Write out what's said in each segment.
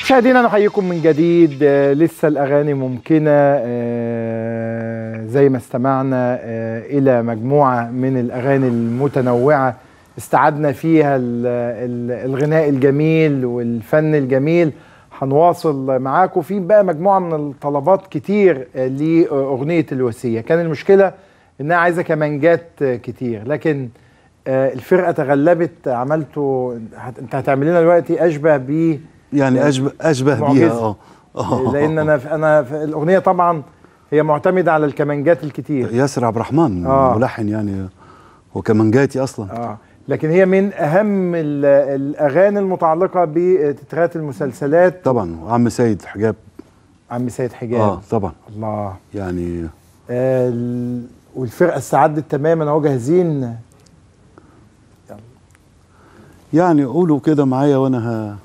مشاهدينا نحييكم من جديد. لسه الأغاني ممكنة، زي ما استمعنا إلى مجموعة من الأغاني المتنوعة استعدنا فيها الغناء الجميل والفن الجميل. هنواصل معاكم في بقى مجموعة من الطلبات كتير لأغنية الوصية. كان المشكلة إنها عايزة كمانجات كتير، لكن الفرقة تغلبت. عملتوا انت هتعمل لنا دلوقتي أشبه ب يعني اشبه بيها لان انا في الاغنيه طبعا هي معتمده على الكمانجات الكتير. ياسر عبد الرحمن ملحن يعني وكمانجاتي اصلا. لكن هي من اهم الاغاني المتعلقه بتترات المسلسلات طبعا. وعم سيد حجاب. عم سيد حجاب طبعا. الله يعني والفرقه استعدت تماما اهو جاهزين. يعني قولوا كده معايا وانا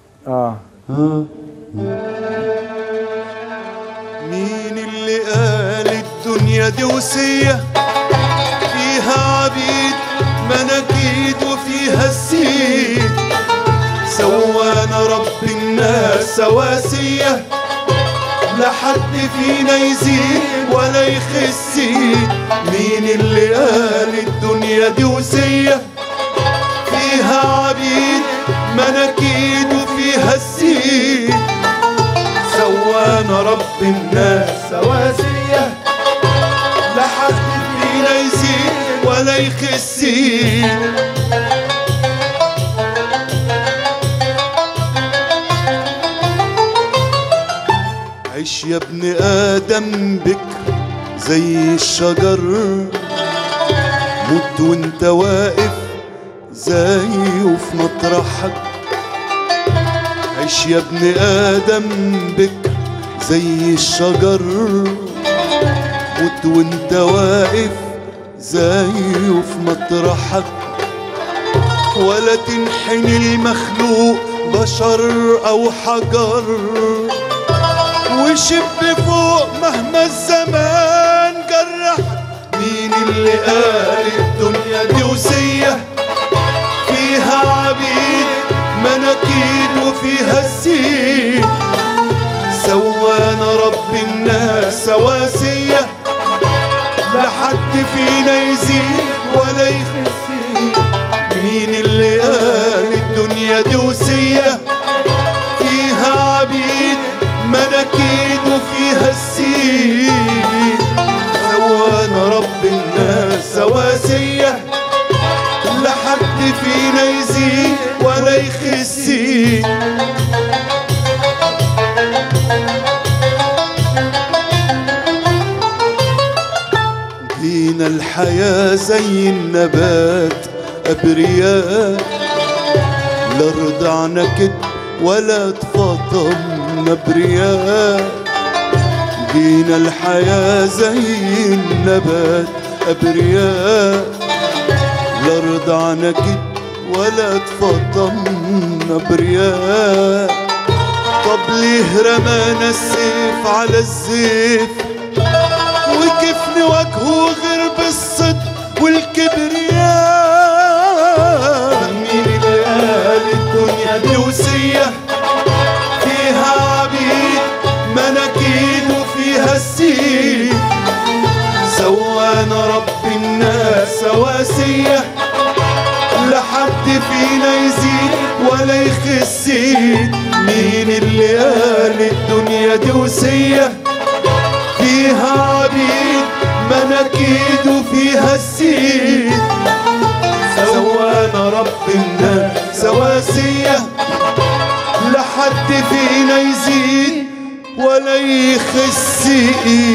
مين اللي قال الدنيا دي وصية فيها عبيد مناكيد وفيها السيد؟ سوانا رب الناس سواسية، لا حد فينا يزيد ولا يخسيد. مين اللي قال الدنيا دي وصية فيها عبيد مناكيد وفيها السيد؟ سوانا رب الناس سواسية، لا حد فينا يزيد ولا يخسيد. عيش يا ابن آدم بكر زي الشجر، موت وانت واقف زيه في مطرحك. عيش يا ابن آدم بكر زي الشجر، موت وانت واقف زيه في مطرحك. ولا تنحني المخلوق بشر أو حجر، وشب فوق مهما الزمان جرحك. مين اللي قال الدنيا دي وصية فيها عبيد مناكيد وفيها السيد؟ سوانا رب الناس سواسية، لا حد فينا يزيد ولا يخسيد. مين اللي قال الدنيا دي وصية فيها عبيد مناكيد وفيها السيد؟ سوانا رب الناس سواسية، لا حد فينا يزيد ولا يخسيد. دينا الحياة زي النبات أبرياء، لا رضعنا كد ولا تفاطمنا برياء. دينا الحياة زي النبات أبرياء، لا رضعنا كد ولا تفاطمنا برياء. طب ليه رمانا السيف على الزيف وكيف نواجهه غير بالصدق والكبرياء؟ مين اللي قال الدنيا دي وصية فيها عبيد مناكيد وفيها السيد؟ سوانا رب الناس سواسية، لا حد فينا يزيد ولا يخسيد. مين اللي قال الدنيا دي وصية فيها عبيد مناكيد وفيها السيد؟ سوانا رب الناس سواسية، لا حد فينا يزيد ولا يخسيد.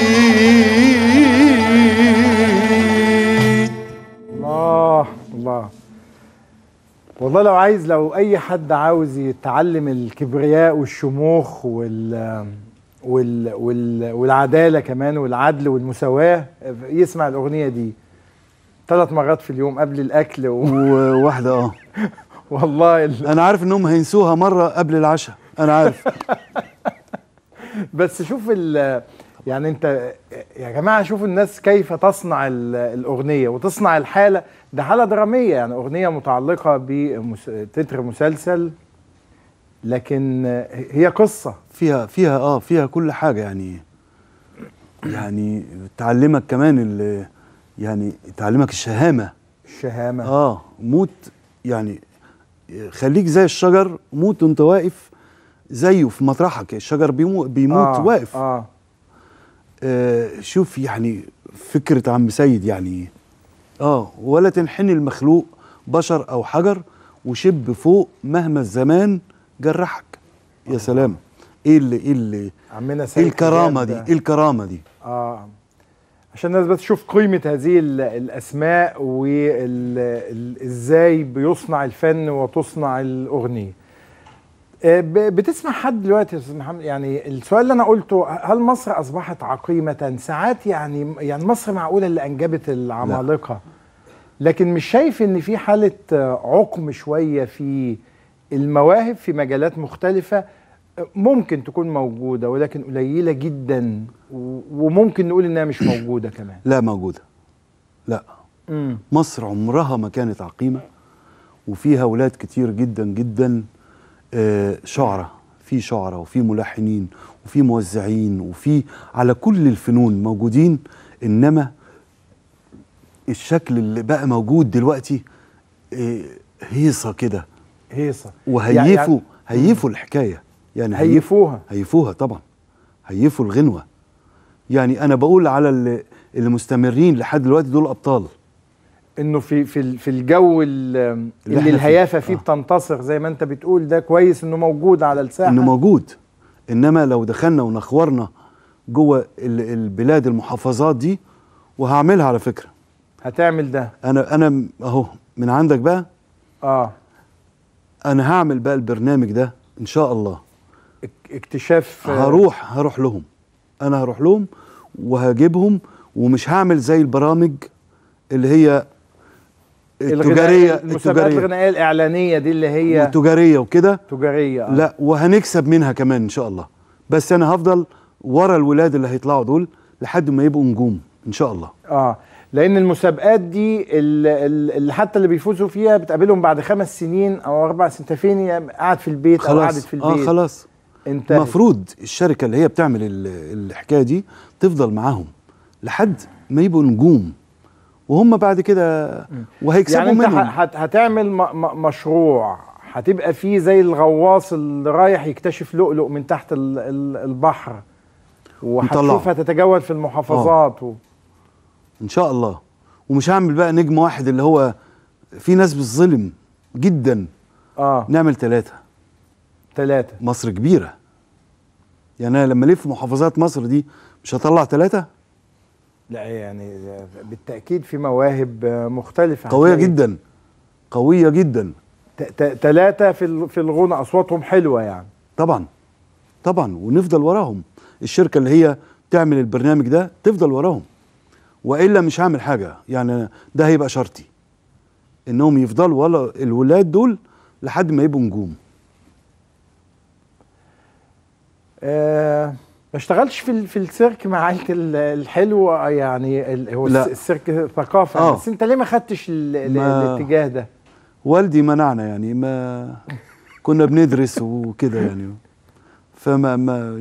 الله والله لو اي حد عاوز يتعلم الكبرياء والشموخ والعداله كمان والعدل والمساواه يسمع الاغنيه دي 3 مرات في اليوم قبل الاكل وواحده والله انا عارف انهم هينسوها مره قبل العشاء، انا عارف. بس شوف يعني انت يا جماعه شوفوا الناس كيف تصنع الاغنيه وتصنع الحاله. ده حاله دراميه، يعني اغنيه متعلقه بتتر مسلسل لكن هي قصه فيها كل حاجه يعني تعلمك كمان يعني تعلمك الشهامه. موت يعني، خليك زي الشجر، موت وانت واقف زيه في مطرحك. الشجر بيموت واقف. شوف يعني فكرة عم سيد يعني ولا تنحني المخلوق بشر أو حجر وشب فوق مهما الزمان جرحك. يا سلام، ايه عمنا سيد الكرامة دي، ايه الكرامة دي. عشان الناس بس تشوف قيمة هذه الأسماء وإزاي بيصنع الفن وتصنع الأغنية. بتسمع حد دلوقتي يا أستاذ محمد؟ يعني السؤال اللي أنا قلته، هل مصر أصبحت عقيمة؟ ساعات يعني مصر معقولة اللي أنجبت العمالقة، لكن مش شايف إن في حالة عقم شوية في المواهب في مجالات مختلفة ممكن تكون موجودة ولكن قليلة جدا، وممكن نقول إنها مش موجودة كمان؟ لا موجودة، لا. مصر عمرها ما كانت عقيمة، وفيها أولاد كتير جدا جدا شعراء، في شعراء وفي ملحنين وفي موزعين وفي على كل الفنون موجودين. إنما الشكل اللي بقى موجود دلوقتي هيصة كده، هيصة، هيفوا الحكاية يعني، هيفوها طبعا، هيفوا الغنوة. يعني أنا بقول على اللي مستمرين لحد دلوقتي دول أبطال. انه في الجو اللي الهيافه فيه بتنتصر زي ما انت بتقول، ده كويس انه موجود على الساحه، انه موجود. انما لو دخلنا ونخورنا جوه البلاد المحافظات دي، وهعملها على فكره. هتعمل ده؟ انا اهو من عندك بقى. انا هعمل بقى البرنامج ده ان شاء الله، اكتشاف. هروح لهم، انا هروح لهم وهجيبهم، ومش هعمل زي البرامج اللي هي المسابقات الغنائيه الاعلانيه دي اللي هي تجاريه وكده، تجاريه. لا، وهنكسب منها كمان ان شاء الله. بس انا هفضل ورا الولاد اللي هيطلعوا دول لحد ما يبقوا نجوم ان شاء الله. لان المسابقات دي اللي حتى اللي بيفوزوا فيها بتقابلهم بعد 5 سنين او 4 سنين. انت فين؟ قاعد في البيت او قاعدة في البيت. خلاص المفروض الشركه اللي هي بتعمل الحكايه دي تفضل معاهم لحد ما يبقوا نجوم، وهم بعد كده وهيكسبوا يعني منهم. انت هتعمل مشروع هتبقى فيه زي الغواص اللي رايح يكتشف لؤلؤ من تحت البحر، وهتشوفها تتجول في المحافظات ان شاء الله. ومش هعمل بقى نجم واحد اللي هو في ناس بتظلم جدا. نعمل 3. مصر كبيرة يعني، انا لما الف محافظات مصر دي مش هطلع 3؟ لا يعني بالتأكيد في مواهب مختلفة قوية جدا، قوية جدا. 3 في الغنى أصواتهم حلوة يعني. طبعا ونفضل وراهم. الشركة اللي هي تعمل البرنامج ده تفضل وراهم، وإلا مش هعمل حاجة. يعني ده هيبقى شرطي إنهم يفضلوا ولا الولاد دول لحد ما يبقوا نجوم. ما اشتغلتش في السيرك مع عائلة الحلو يعني؟ هو السيرك ثقافة. بس انت ليه ما خدتش الاتجاه ده؟ والدي منعنا يعني، ما كنا بندرس وكده يعني، فما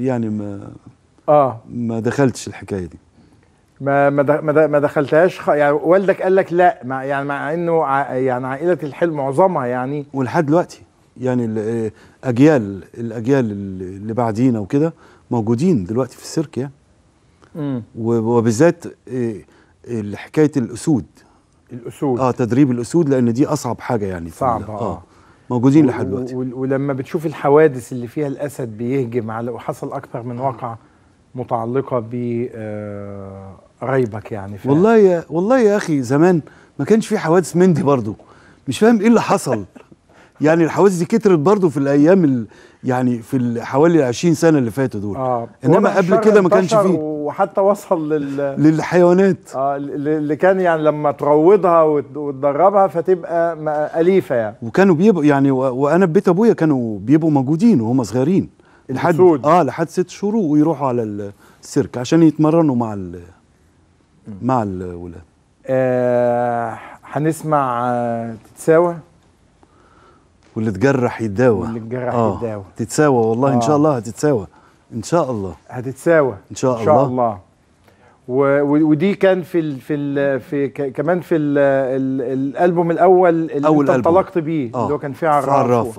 ما دخلتش الحكاية دي. ما دخلتهاش يعني والدك قال لك لا؟ يعني مع انه يعني عائلة الحلو معظمها يعني، ولحد دلوقتي يعني الاجيال اللي بعدينا وكده موجودين دلوقتي في السيرك يعني. وبالذات حكايه الاسود. تدريب الاسود، لان دي اصعب حاجه يعني، صعبه. موجودين لحد دلوقتي. ولما بتشوف الحوادث اللي فيها الاسد بيهجم على، وحصل اكثر من واقعه متعلقه بقرايبك يعني. والله يا اخي زمان ما كانش في حوادث من دي برضو، مش فاهم ايه اللي حصل. يعني الحوادث دي كترت برضو في الايام يعني في حوالي 20 سنه اللي فاتوا دول. انما قبل كده ما كانش فيه، وحتى وصل للحيوانات اللي كان يعني لما تروضها وتدربها فتبقى اليفه يعني. وكانوا بيبقوا يعني، وانا في بيت ابويا كانوا بيبقوا موجودين وهم صغيرين لحد 6 شهور، ويروحوا على السيرك عشان يتمرنوا مع الولاد. هنسمع تتساوى. واللي تجرح يتداوى. واللي تجرح يتداوى. تتساوى والله. ان شاء الله هتتساوى ان شاء الله. هتتساوى ان شاء الله. ان شاء الله. ودي كان في كمان في الالبوم الاول اللي انت انطلقت بيه، اللي هو كان فيه عراف.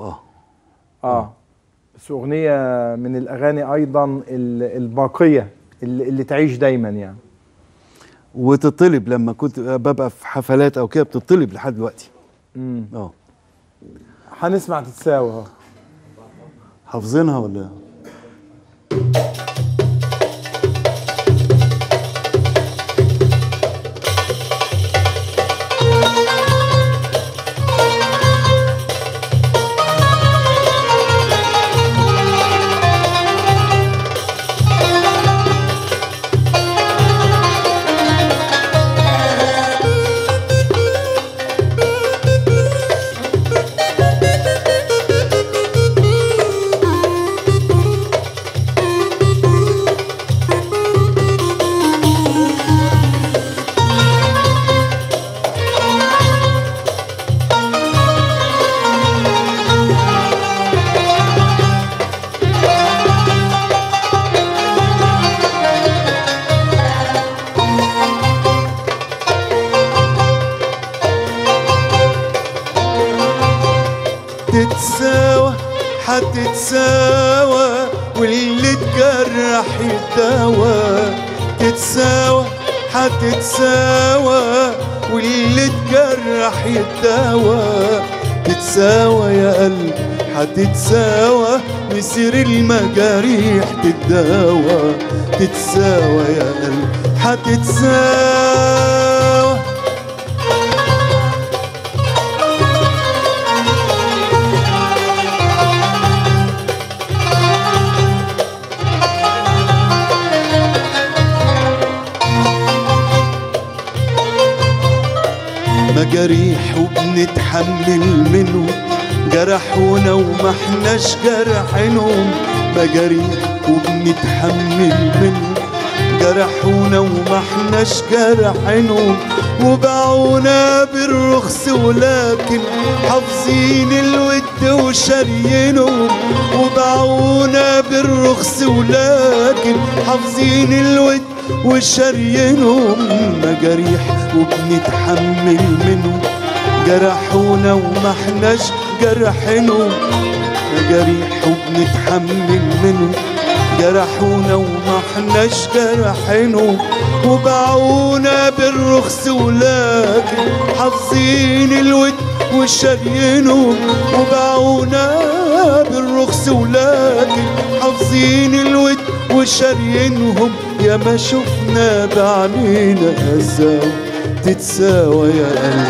بس اغنيه من الاغاني ايضا الباقيه اللي تعيش دايما يعني، وتطلب لما كنت ببقى في حفلات او كده، بتطلب لحد دلوقتي. هنسمع تتساوى اهو. حافظينها ولا؟ تتساوى حتتساوى واللي تجرح يتداوى. تتساوى حتتساوى واللي تجرح يتداوى. تتساوى يا قلب حتتساوى مسير المجاريح تتداوى. تتساوى يا قلب حتتساوى. مجاريح وبنتحمل منهم، جرحونا وما احناش جرحينهم. مجاريح وبنتحمل منهم، جرحونا وما احناش جرحينهم. وباعونا بالرخص ولكن حافظين الود وشاريينهم. وباعونا بالرخص ولكن حافظين الود وشاريينهم. مجاريح وبنتحمل منهم، جرحونا وما احناش جرحينهم. مجاريح وبنتحمل منهم، جرحونا وما احناش جرحينهم. وباعونا بالرخص ولكن حافظين الود وشاريينهم. وباعونا بالرخص ولكن حافظين الود وشاريينهم. يا ما شفنا بعينينا قساوة. تتساوى يا قلب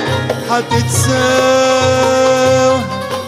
حتتساوى.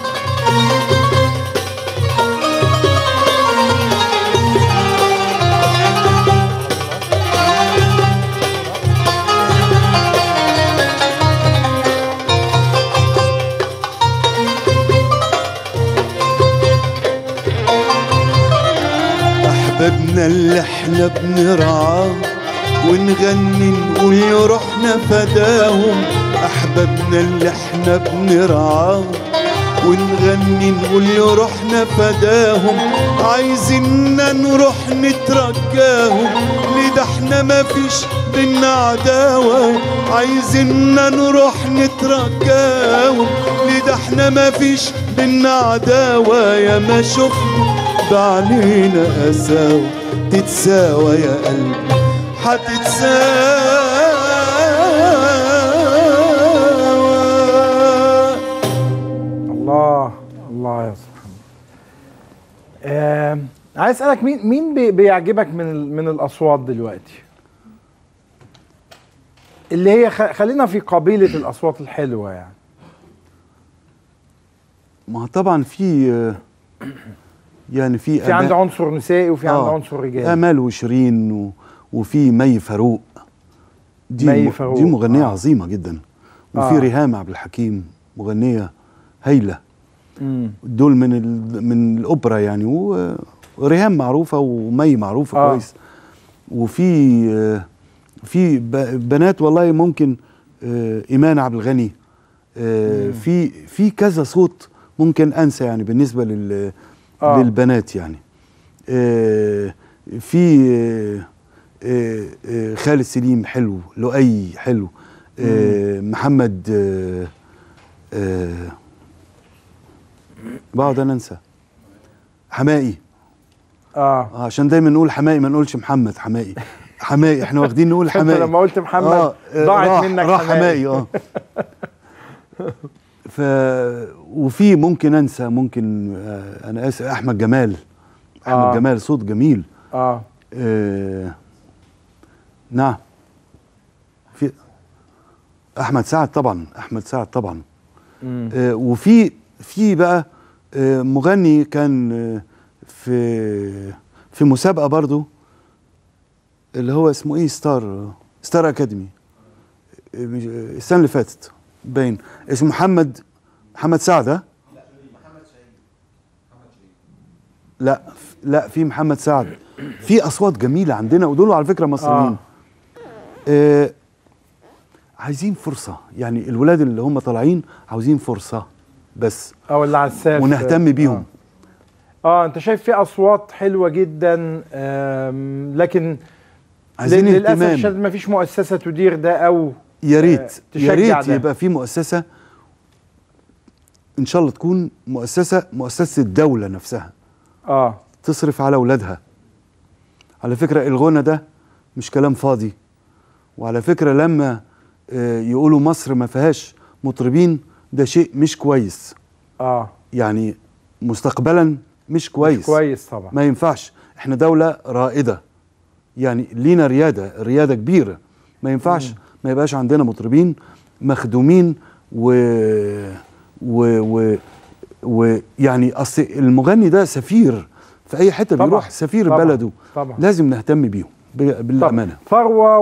أحبابنا اللي احنا بنرعاه ونغني نقول روحنا فداهم. أحبابنا اللي احنا بنرعاه ونغني نقول روحنا فداهم. عايزيننا نروح نترجاهم، لده احنا مفيش بينا عداوة. عايزيننا نروح نترجاهم، لده احنا مفيش بينا عداوة. يا ما شفنا بعينينا قساوة. تتساوى يا قلبي حتتساوى. الله الله يا سبحان الله. عايز اسالك مين بيعجبك من الاصوات دلوقتي، اللي هي خلينا في قبيله الاصوات الحلوه يعني؟ ما طبعا في يعني في عنده عنصر نسائي وفي عنده عنصر رجالي. امال وشيرين وفي مي فاروق. دي مغنيه عظيمه جدا. وفي ريهام عبد الحكيم مغنيه هايله. دول من الاوبرا يعني. وريهام معروفه ومي معروفه كويس. وفي بنات والله ممكن ايمان عبد الغني. في كذا صوت ممكن انسى يعني بالنسبه للبنات يعني. في خالد سليم حلو، لؤي حلو، محمد بقعد انا انسى حمائي. عشان دايما نقول حمائي ما نقولش محمد حمائي. حمائي احنا واخدين نقول حمائي. لما قلت محمد ضاعت منك راح حمائي. وفي ممكن انسى، ممكن انا اسف، احمد جمال. احمد جمال صوت جميل. نعم. في احمد سعد طبعا، احمد سعد طبعا. وفي بقى مغني كان في مسابقه برضو اللي هو اسمه ايه، ستار اكاديمي السنه اللي فاتت باين، اسمه محمد سعد. لا محمد شاهين. لا في محمد سعد. في اصوات جميله عندنا ودول على فكره مصريين. عايزين فرصه يعني، الولاد اللي هم طالعين عاوزين فرصه بس، او اللي على الساف ونهتم بيهم. انت شايف في اصوات حلوه جدا، لكن للاسف ما فيش مؤسسه تدير ده، او يا ريت يبقى في مؤسسه ان شاء الله، تكون مؤسسه الدوله نفسها تصرف على اولادها. على فكره الغنى ده مش كلام فاضي، وعلى فكره لما يقولوا مصر ما فيهاش مطربين ده شيء مش كويس. يعني مستقبلا مش كويس طبعا. ما ينفعش، احنا دولة رائدة يعني، لينا ريادة كبيرة. ما ينفعش ما يبقاش عندنا مطربين مخدومين يعني اصل المغني ده سفير في اي حتة بيروح، سفير طبعًا. بلده طبعًا. لازم نهتم بيهم بالأمانة. ثروة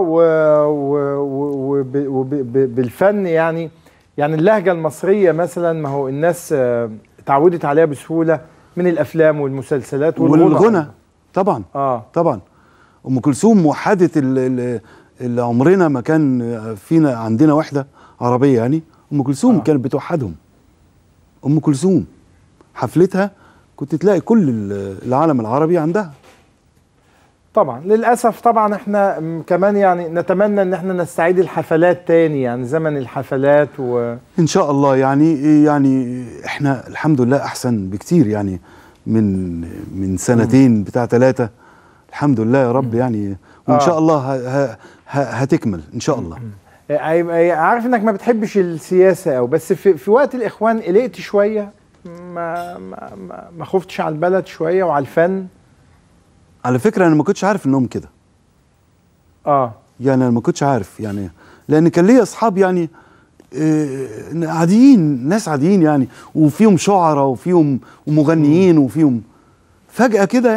وبالفن يعني اللهجة المصرية مثلا، ما هو الناس تعودت عليها بسهولة من الأفلام والمسلسلات والغنى طبعا. طبعا أم كلثوم موحدة اللي عمرنا ما كان فينا عندنا وحدة عربية يعني. أم كلثوم كانت بتوحدهم. أم كلثوم حفلتها كنت تلاقي كل العالم العربي عندها. طبعا للأسف طبعا احنا كمان يعني نتمنى ان احنا نستعيد الحفلات تاني، يعني زمن الحفلات ان شاء الله. يعني احنا الحمد لله احسن بكتير يعني من سنتين بتاع 3. الحمد لله يا رب يعني، وان شاء الله هتكمل ان شاء الله. عارف انك ما بتحبش السياسة او بس في وقت الاخوان قلقت شوية، ما خفتش على البلد شوية وعلى الفن؟ على فكرة أنا ما كنتش عارف إنهم كده. يعني أنا ما كنتش عارف يعني، لأن كان ليا أصحاب يعني عاديين، ناس عاديين يعني، وفيهم شعراء وفيهم مغنيين وفيهم فجأة كده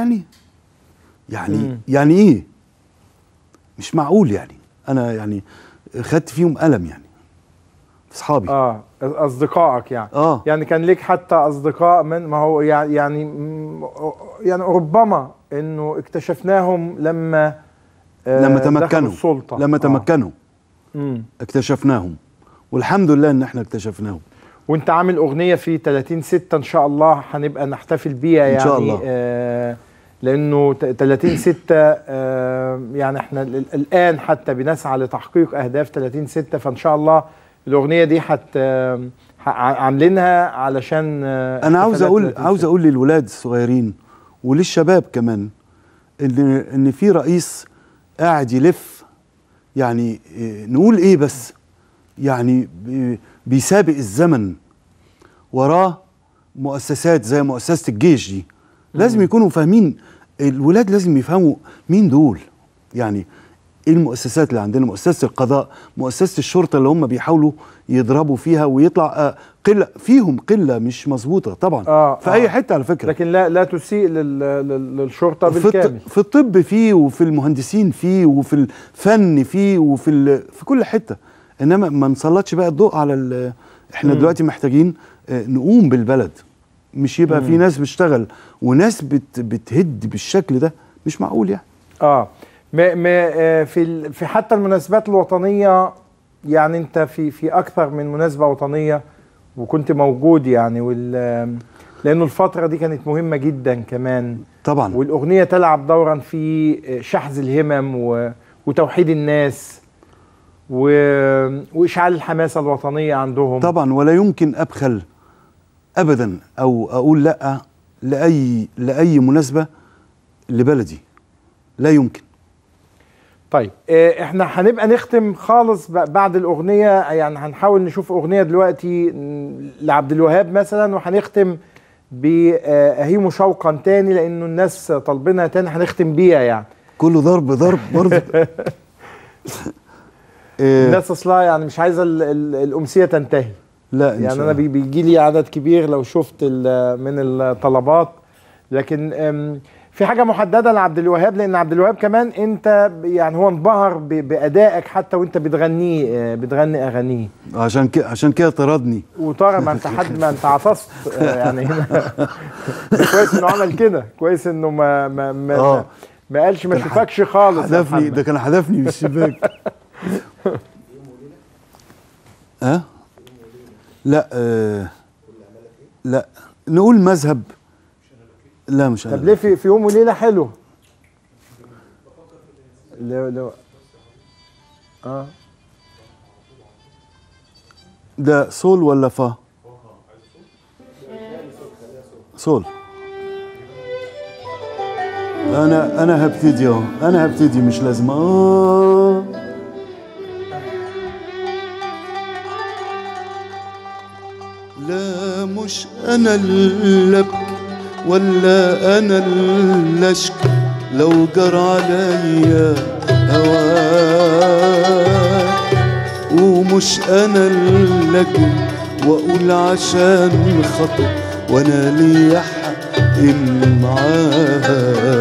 يعني إيه؟ مش معقول يعني. أنا يعني خدت فيهم ألم يعني، أصحابي. أصدقائك يعني. يعني كان ليك حتى أصدقاء ما هو يعني ربما إنه اكتشفناهم لما تمكنوا السلطة. لما تمكنوا اكتشفناهم، والحمد لله إن احنا اكتشفناهم. وانت عامل أغنية في 30/6 إن شاء الله هنبقى نحتفل بيها يعني، إن شاء الله. لأنه 30/6 يعني احنا الآن حتى بنسعى لتحقيق أهداف 30/6، فإن شاء الله الأغنية دي عاملينها علشان أنا عاوز أقول للولاد الصغيرين وللشباب كمان إن في رئيس قاعد يلف يعني، نقول إيه بس يعني، بيسابق الزمن. وراه مؤسسات زي مؤسسة الجيش دي، لازم يكونوا فاهمين. الولاد لازم يفهموا مين دول يعني. ايه المؤسسات اللي عندنا؟ مؤسسة القضاء، مؤسسة الشرطة اللي هم بيحاولوا يضربوا فيها ويطلع فيهم قلة مش مظبوطة طبعا. في اي حتة على فكرة، لكن لا تسيء للشرطة بالكامل. في الطب فيه، وفي المهندسين فيه، وفي الفن فيه، في كل حتة. انما ما نسلطش بقى الضوء على احنا دلوقتي محتاجين نقوم بالبلد، مش يبقى في ناس بتشتغل وناس بتهد بالشكل ده. مش معقول يعني. في حتى المناسبات الوطنية يعني، انت في اكثر من مناسبة وطنية وكنت موجود يعني، لانه الفتره دي كانت مهمه جدا كمان طبعا. والاغنيه تلعب دورا في شحذ الهمم وتوحيد الناس واشعال الحماسه الوطنيه عندهم طبعا. ولا يمكن ابخل ابدا او اقول لا لاي مناسبه لبلدي، لا يمكن. طيب احنا هنبقى نختم خالص بعد الاغنيه، يعني هنحاول نشوف اغنيه دلوقتي لعبد الوهاب مثلا، وهنختم باهيمو شوقا تاني لانه الناس طالبينها تاني، هنختم بيها يعني كله ضرب برضه. الناس اصلها يعني مش عايزه الامسيه تنتهي. لا إن يعني شاء انا الله. بيجي لي عدد كبير لو شفت من الطلبات، لكن في حاجه محدده لعبد الوهاب، لان عبد الوهاب كمان انت يعني هو انبهر بادائك حتى وانت بتغني اغانيه. عشان كده طردني. وطارق ما انت عطست يعني هنا. كويس انه عمل كده، كويس انه ما قالش ما اشوفكش خالص. حذفني، ده كان حذفني من الشباك. لا لا نقول مذهب. لا مش طب ليه في يوم وليله حلو؟ لو ده صول ولا فا؟ صول. انا هبتدي اهو، انا هبتدي مش لازم لا مش انا اللي ابكي ولا انا اللي اشكي لو جرى عليا هواك، ومش انا اللي اجري واقول عشان خاطر وانا ليا حق معاك.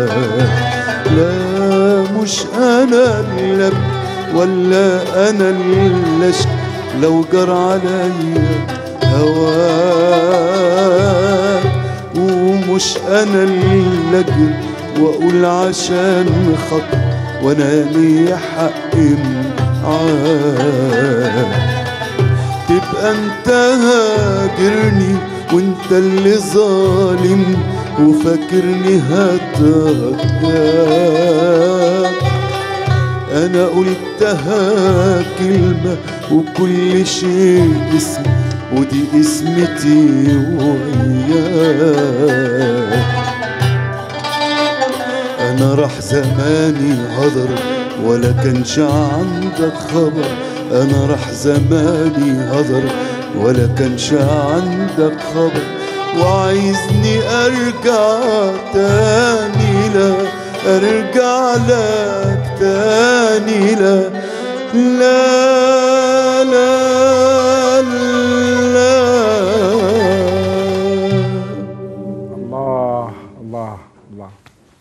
لا مش انا اللي ابكي ولا انا اللي اشكي لو جرى عليا هواك، ومش انا اللي اجري واقول عشان خاطر وانا ليا حق معاك. تبقى انت هاجرني وانت اللي ظالم وفاكرني هترجاك. انا قلتها كلمة وكل شيء اسم، ودي اسمتي وياك. انا راح زماني هدر ولا كانش عندك خبر، انا راح زماني هدر ولا كانش عندك خبر، وعايزني ارجع تاني لا ارجع لك تاني لا لا لا لا. الله الله الله.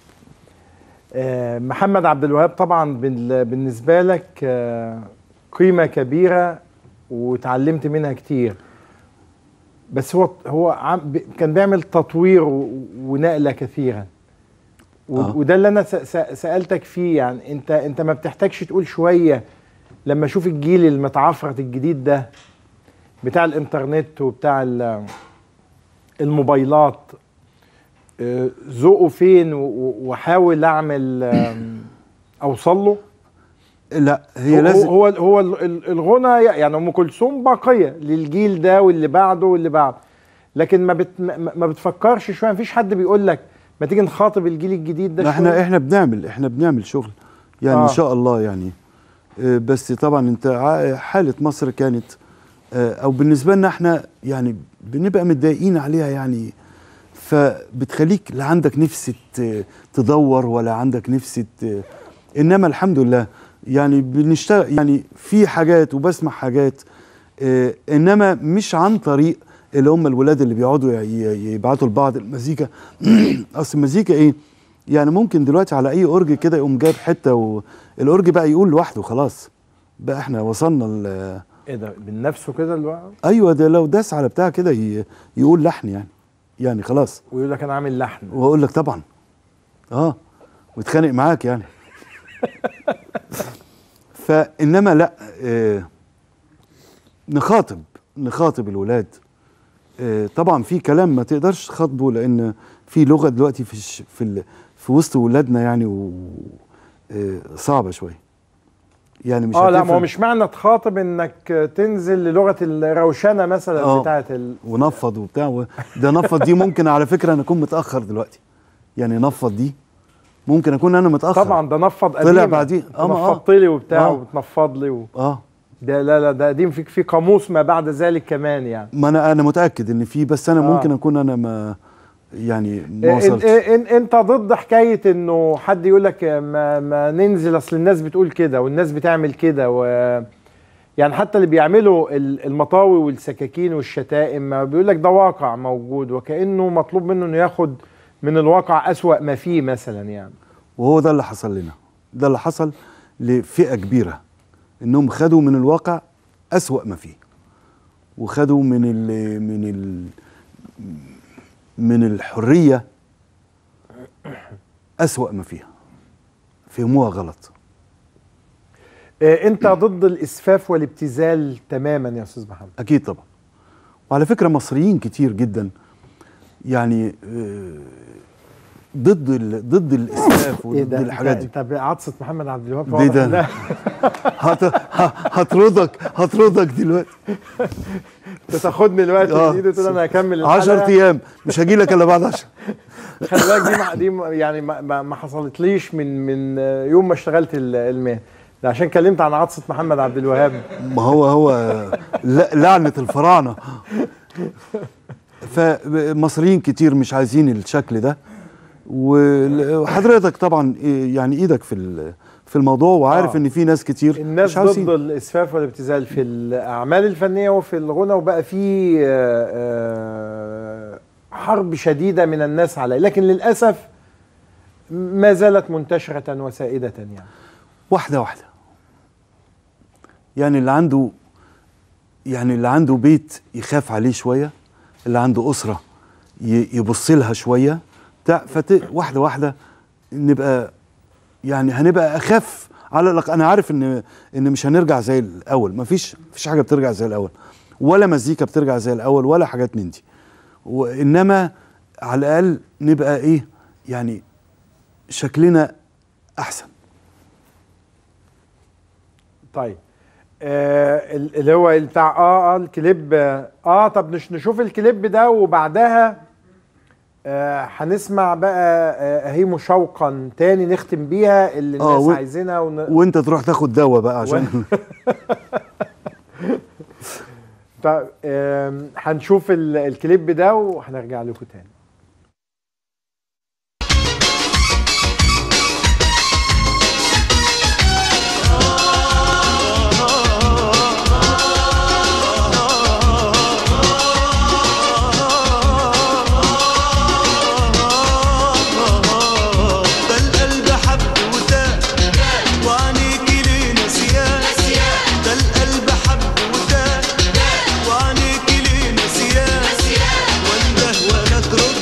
محمد عبد الوهاب طبعا بالنسبه لك قيمه كبيره وتعلمت منها كتير، بس هو كان بيعمل تطوير ونقله كثيرا، وده اللي انا سالتك فيه. يعني انت ما بتحتاجش تقول شويه لما اشوف الجيل المتعفرت الجديد ده بتاع الانترنت وبتاع الموبايلات، ذوقه فين وحاول اعمل اوصل له؟ لا هي لازم هو الغنى يعني ام كلثوم باقيه للجيل ده واللي بعده واللي بعده، لكن ما بتفكرش شويه؟ مفيش حد بيقول لك ما تيجي نخاطب الجيل الجديد ده شويه؟ احنا بنعمل شغل يعني ان شاء الله يعني. بس طبعا انت حاله مصر كانت او بالنسبه لنا احنا يعني بنبقى متضايقين عليها يعني، فبتخليك لا عندك نفس تدور ولا عندك نفس انما الحمد لله يعني بنشتغل يعني في حاجات وبسمع حاجات، انما مش عن طريق اللي هم الولاد اللي بيقعدوا يبعتوا لبعض المزيكا. اصل المزيكا ايه يعني، ممكن دلوقتي على اي اورج كده يقوم جايب حته والاورج بقى يقول لوحده خلاص، بقى احنا وصلنا ايه ده بنفسه كده الوقت؟ ايوه ده لو داس على بتاع كده يقول لحن يعني خلاص، ويقول لك انا عامل لحن، واقول لك طبعا ويتخانق معاك يعني. فانما لا نخاطب الولاد طبعا في كلام ما تقدرش تخاطبه، لان في لغه دلوقتي في وسط ولادنا يعني صعبه شويه يعني. مش لا، ما هو مش معنى تخاطب انك تنزل للغه الروشنه مثلا بتاعه ونفض وبتاع ده نفض دي ممكن على فكره انا اكون متاخر دلوقتي يعني. نفض دي ممكن اكون انا متاخر طبعا. ده نفض قديم طلع بعدين نفضت لي وبتاع وبتنفض لي ده لا ده قديم. في قاموس ما بعد ذلك كمان يعني. ما انا متاكد ان في، بس انا ممكن اكون انا ما يعني ما وصلتش. انت ضد حكايه انه حد يقول لك ما ننزل، اصل الناس بتقول كده والناس بتعمل كده يعني حتى اللي بيعملوا المطاوي والسكاكين والشتائم ما بيقول لك ده واقع موجود، وكانه مطلوب منه انه ياخد من الواقع اسوأ ما فيه مثلا يعني. وهو ده اللي حصل لنا، ده اللي حصل لفئه كبيره، انهم خدوا من الواقع اسوأ ما فيه، وخدوا من الحريه اسوأ ما فيها، فهموها غلط. انت ضد الاسفاف والابتذال تماما يا استاذ محمد؟ اكيد طبعا. وعلى فكره مصريين كتير جدا يعني ضد الاسفاف وضد الحاجات دي. انت عطسه محمد عبد الوهاب ده هطردك دلوقتي. تاخدني دلوقتي من ايدي تقول انا هكمل 10 ايام مش هاجي لك الا بعد 10. خلي بالك دي يعني ما حصلتليش من يوم ما اشتغلت المهنه ده، عشان كلمت عن عطسه محمد عبد الوهاب. ما هو لعنه الفراعنه. فمصريين كتير مش عايزين الشكل ده، وحضرتك طبعا يعني ايدك في الموضوع، وعارف ان في ناس كتير الناس مش ضد الاسفاف والابتذال في الاعمال الفنيه وفي الغنى، وبقى في حرب شديده من الناس عليه، لكن للاسف ما زالت منتشره وسائده يعني. واحده واحده يعني اللي عنده بيت يخاف عليه شويه، اللي عنده اسره يبص لها شويه واحده واحده نبقى يعني هنبقى اخف على الاقل. انا عارف ان مش هنرجع زي الاول، مفيش حاجه بترجع زي الاول، ولا مزيكا بترجع زي الاول، ولا حاجات من دي، وانما على الاقل نبقى ايه يعني شكلنا احسن. طيب اللي هو بتاع الكليب. طب نشوف الكليب ده، وبعدها هنسمع بقى هيمو شوقا تاني نختم بيها اللي الناس عايزينها وانت تروح تاخد دواء بقى عشان طيب هنشوف الكليب ده وهنرجع لكم تاني. وانده ولا ترد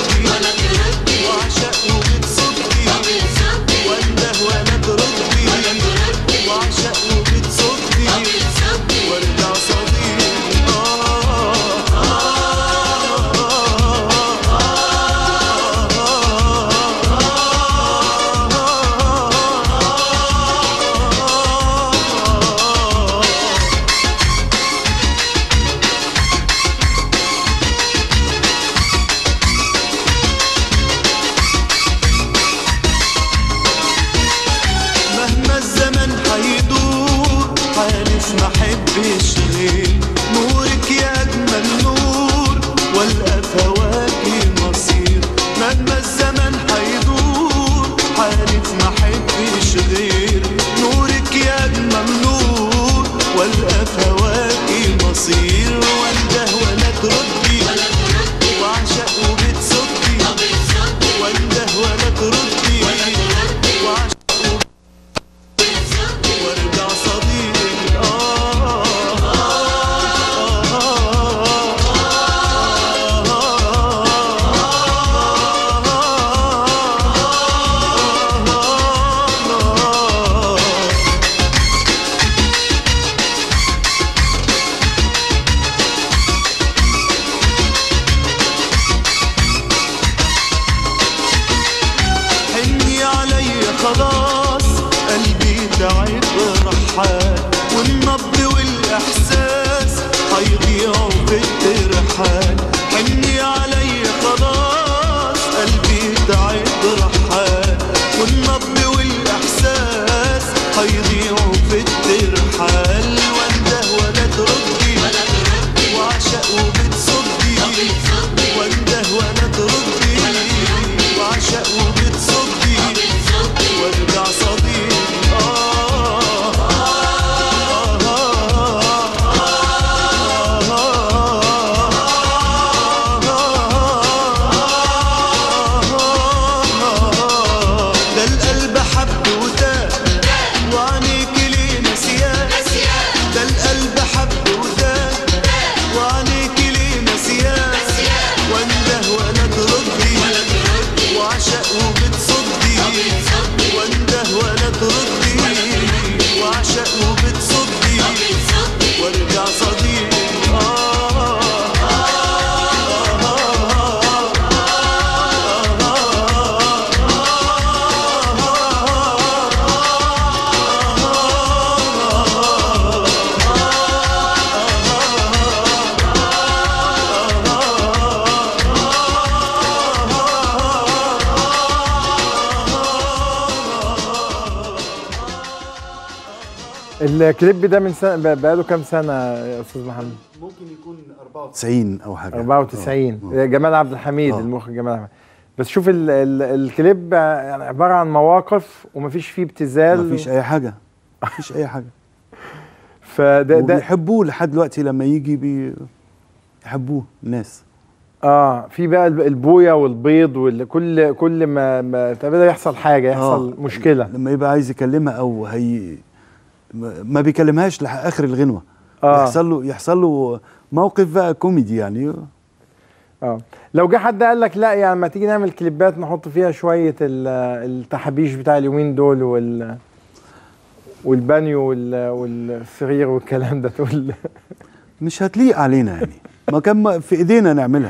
الكليب ده من سنه، بقاله كام سنه يا استاذ محمد؟ ممكن يكون 94 او حاجه. 94. جمال عبد الحميد، المخرج جمال عبد الحميد. بس شوف الكليب يعني عباره عن مواقف ومفيش فيه ابتذال، مفيش اي حاجه، مفيش اي حاجه. فده بيحبوه لحد دلوقتي، لما يجي يحبوه الناس. في بقى البويه والبيض كل ما تبدا يحصل حاجه، يحصل مشكله، لما يبقى عايز يكلمها او ما بيكلمهاش لاخر الغنوه. يحصل له موقف بقى كوميدي يعني. لو جه حد قال لك لا يعني ما تيجي نعمل كليبات نحط فيها شويه التحابيش بتاع اليومين دول والبانيو والسرير والكلام ده، تقول مش هتليق علينا يعني، ما كان في ايدينا نعملها.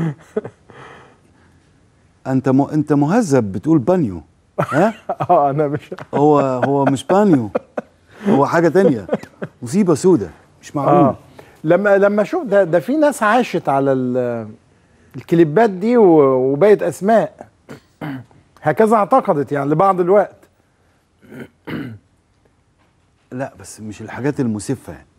انت مهذب بتقول بانيو، ها؟ انا مش هو مش بانيو، هو حاجه تانية، مصيبه سودة مش معقول. لما اشوف ده في ناس عاشت على الكليبات دي وبقت اسماء هكذا اعتقدت يعني لبعض الوقت. لا بس مش الحاجات المسفه يعني.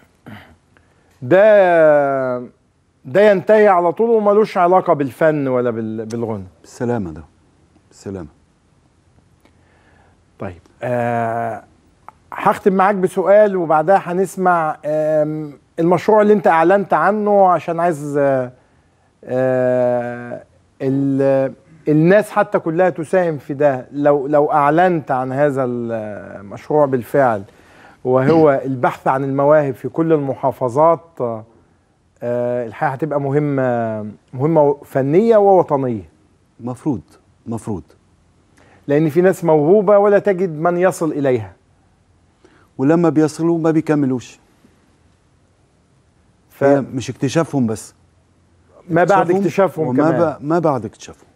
ده ينتهي على طول وملوش علاقه بالفن ولا بالغنى. بالسلامه ده، بالسلامه. طيب هختم معاك بسؤال وبعدها هنسمع المشروع اللي انت اعلنت عنه، عشان عايز الناس حتى كلها تساهم في ده. لو اعلنت عن هذا المشروع بالفعل، وهو البحث عن المواهب في كل المحافظات، الحقيقه هتبقى مهمه فنيه ووطنيه. مفروض لان في ناس موهوبه ولا تجد من يصل اليها، ولما بيصلوا ما بيكملوش. مش اكتشافهم بس، ما بعد اكتشافهم كمان، ما بعد اكتشافهم.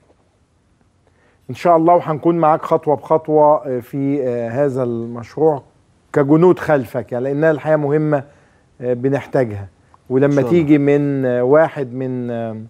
ان شاء الله، وهنكون معاك خطوه بخطوه في هذا المشروع كجنود خلفك، يعني لانها الحقيقه مهمه بنحتاجها. ولما تيجي من واحد من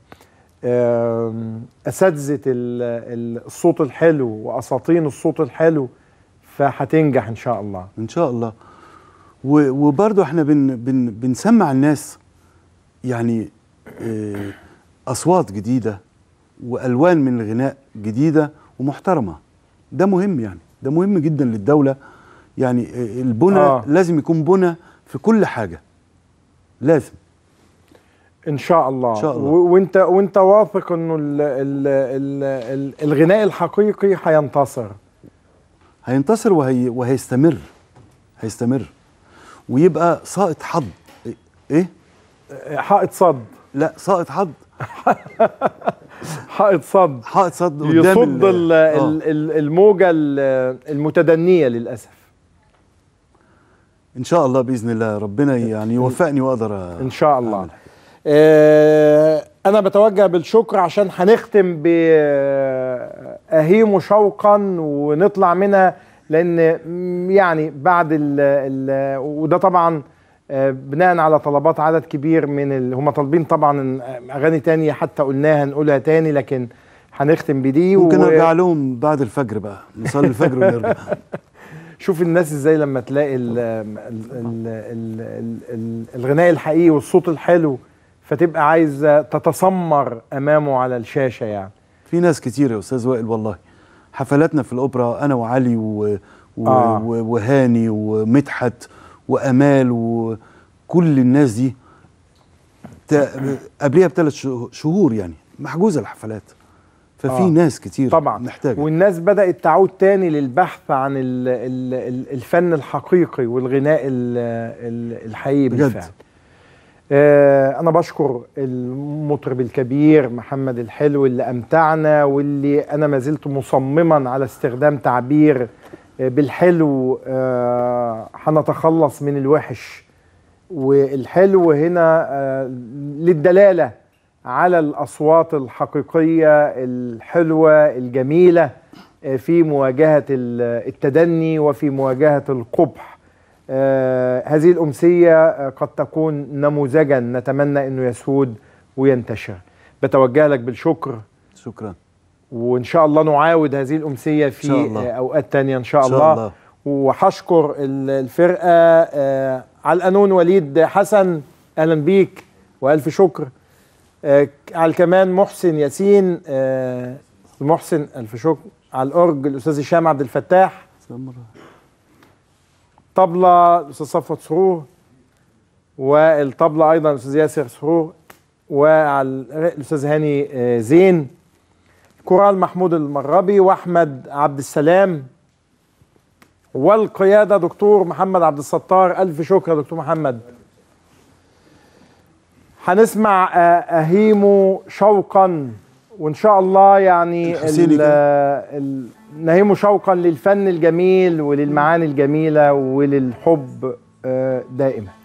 اساتذه الصوت الحلو واساطين الصوت الحلو، فهتنجح ان شاء الله. ان شاء الله. وبرضه احنا بنسمع الناس يعني اصوات جديده والوان من الغناء جديده ومحترمه. ده مهم يعني، ده مهم جدا للدوله يعني. البنى لازم يكون بنى في كل حاجه، لازم ان شاء الله. ان شاء الله. وانت واثق انه الغناء الحقيقي هينتصر هيستمر ويبقى ساقط حظ. ايه؟ حائط صد. لا، ساقط حظ. حائط صد قدام يصد الموجة المتدنية للأسف. إن شاء الله بإذن الله، ربنا يعني يوفقني وأقدر إن شاء الله. أنا بتوجه بالشكر عشان هنختم بأهيم شوقا ونطلع منها، لأن يعني بعد وده طبعا بناء على طلبات عدد كبير من هم طالبين طبعا اغاني تانية، حتى قلناها نقولها تاني، لكن هنختم بدي. ممكن ارجع لهم بعد الفجر بقى، نصلي الفجر ونرجع. شوف الناس ازاي لما تلاقي الغناء الحقيقي والصوت الحلو، فتبقى عايزه تتسمر امامه على الشاشه. يعني في ناس كتير يا استاذ وائل والله، حفلاتنا في الاوبرا انا وعلي وهاني ومدحت وامال وكل الناس دي قبليها ب3 شهور يعني محجوزه الحفلات. ففي ناس كتير طبعا محتاجه، والناس بدات تعود تاني للبحث عن الفن الحقيقي والغناء الحقيقي بالفعل. انا بشكر المطرب الكبير محمد الحلو اللي امتعنا، واللي انا ما زلت مصمما على استخدام تعبير بالحلو هنتخلص من الوحش. والحلو هنا للدلالة على الأصوات الحقيقية الحلوة الجميلة في مواجهة التدني وفي مواجهة القبح. هذه الأمسية قد تكون نموذجا نتمنى أنه يسود وينتشر. بتوجه لك بالشكر. شكرا. وإن شاء الله نعاود هذه الأمسية في أوقات تانية إن شاء الله. وهشكر الفرقة على القانون وليد حسن، أهلا بيك وألف شكر. على الكمان محسن ياسين، محسن ألف شكر. على الأورج الأستاذ هشام عبد الفتاح، طبلة الأستاذ صفوت سرور، والطبلة أيضا الأستاذ ياسر سرور، وعلى الأستاذ هاني زين، كورال محمود المغربي وأحمد عبد السلام، والقيادة دكتور محمد عبد الستار. ألف شكر يا دكتور محمد. هنسمع أهيمو شوقا، وإن شاء الله يعني نهيمو شوقا للفن الجميل وللمعاني الجميلة وللحب دائما.